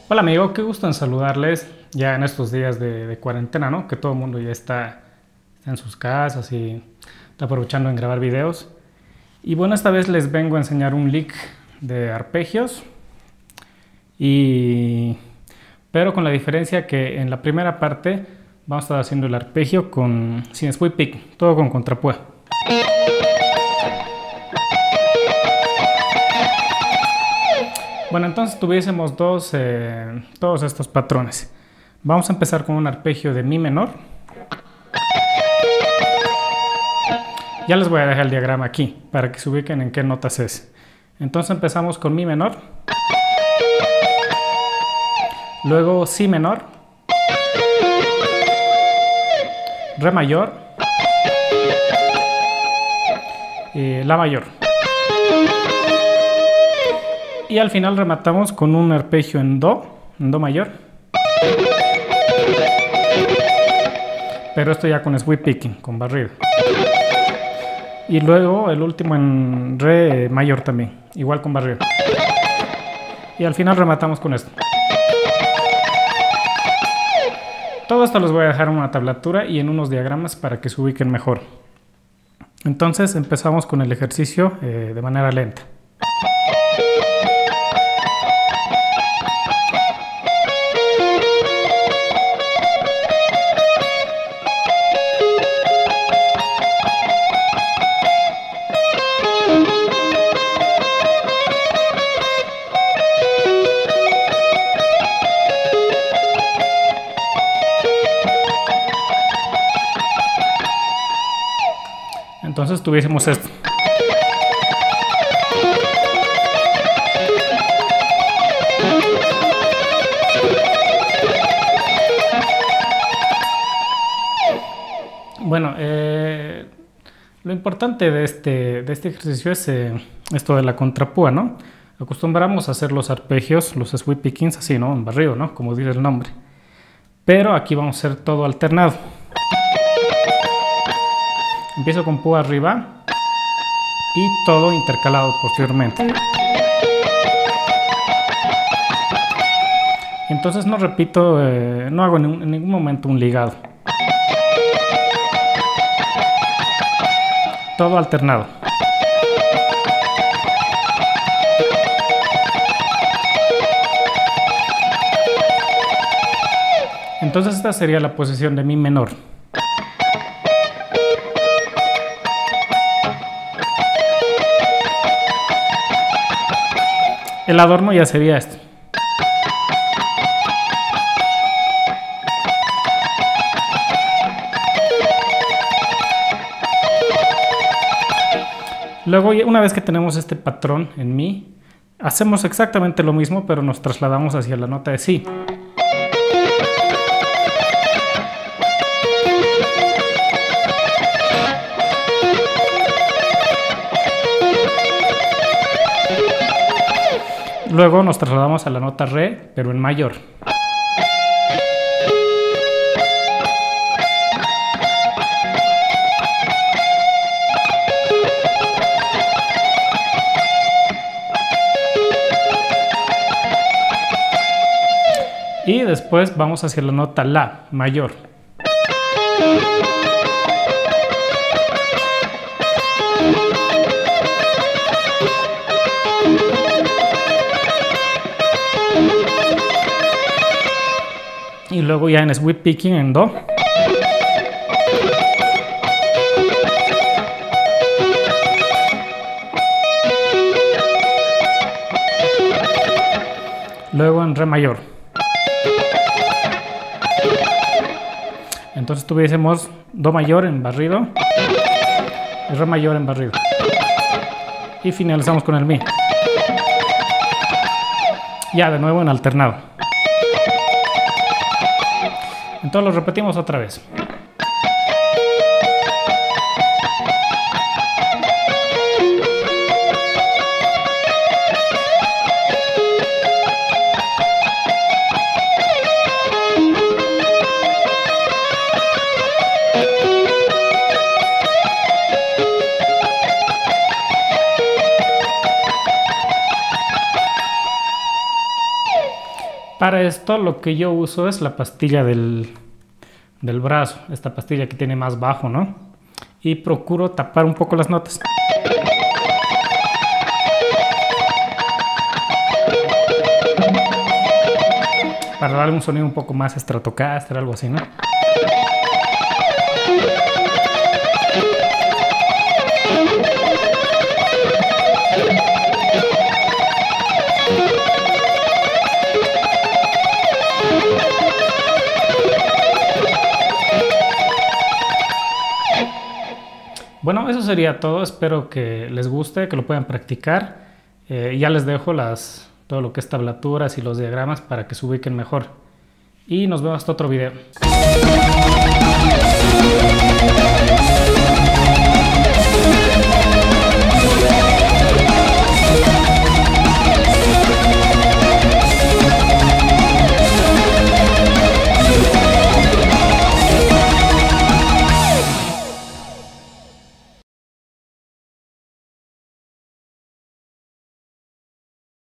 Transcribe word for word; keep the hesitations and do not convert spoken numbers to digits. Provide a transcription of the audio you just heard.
Hola amigo, qué gusto en saludarles ya en estos días de, de cuarentena, ¿no? Que todo el mundo ya está, está en sus casas y está aprovechando en grabar videos. Y bueno, esta vez les vengo a enseñar un lick de arpegios, y, pero con la diferencia que en la primera parte vamos a estar haciendo el arpegio con, sin sweep pick, todo con contrapúa. Bueno, entonces tuviésemos dos, eh, todos estos patrones. Vamos a empezar con un arpegio de mi menor. Ya les voy a dejar el diagrama aquí para que se ubiquen en qué notas es. Entonces empezamos con mi menor, luego si menor, re mayor y la mayor. Y al final rematamos con un arpegio en do, en do mayor. Pero esto ya con sweep picking, con barrido. Y luego el último en re mayor también, igual con barrido. Y al final rematamos con esto. Todo esto los voy a dejar en una tablatura y en unos diagramas para que se ubiquen mejor. Entonces empezamos con el ejercicio eh, de manera lenta. Entonces tuviésemos esto. Bueno, eh, lo importante de este, de este ejercicio es eh, esto de la contrapúa, ¿no? Acostumbramos a hacer los arpegios, los sweep pickings así, ¿no? En barrido, ¿no? Como dice el nombre. Pero aquí vamos a hacer todo alternado. Empiezo con púa arriba y todo intercalado posteriormente. Entonces no repito, eh, no hago en, en ningún momento un ligado. Todo alternado. Entonces esta sería la posición de mi menor. El adorno ya sería este. Luego, una vez que tenemos este patrón en mi, hacemos exactamente lo mismo, pero nos trasladamos hacia la nota de si. Luego nos trasladamos a la nota re, pero en mayor. Y después vamos hacia la nota la, mayor. Y luego ya en sweep picking en do. Luego en re mayor. Entonces tuviésemos do mayor en barrido y re mayor en barrido. Y finalizamos con el mi. Ya de nuevo en alternado. Entonces lo repetimos otra vez. Para esto lo que yo uso es la pastilla del, del brazo, esta pastilla que tiene más bajo, ¿no? Y procuro tapar un poco las notas. Para darle un sonido un poco más Stratocaster, algo así, ¿no? Bueno, eso sería todo. Espero que les guste, que lo puedan practicar. Eh, ya les dejo las, todo lo que es tablaturas y los diagramas para que se ubiquen mejor. Y nos vemos hasta otro video.